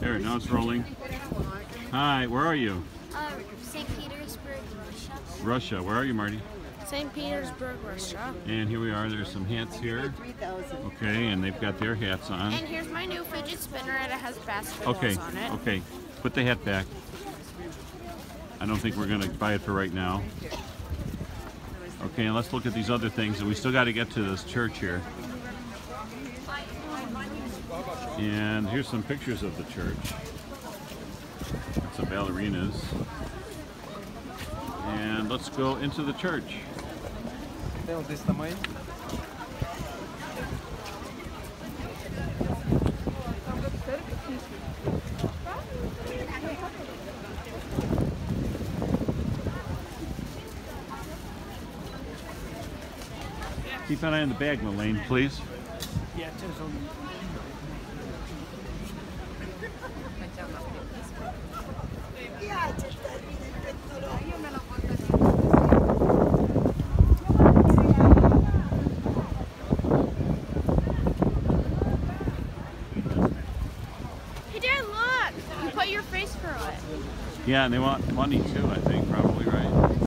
There, now it's rolling. Hi, where are you? St. Petersburg, Russia. Russia. Where are you, Marty? St. Petersburg, Russia. And here we are. There's some hats here. Okay, and they've got their hats on. And here's my new fidget spinner, and it has basketballs on it. Okay. Put the hat back. I don't think we're going to buy it for right now. Okay, and let's look at these other things. And we still got to get to this church here. And here's some pictures of the church. Some ballerinas. And let's go into the church. Keep an eye on the bag, Elaine, please. Hey, Dad, look! You put your face through it. Yeah, and they want money too, I think, probably, right?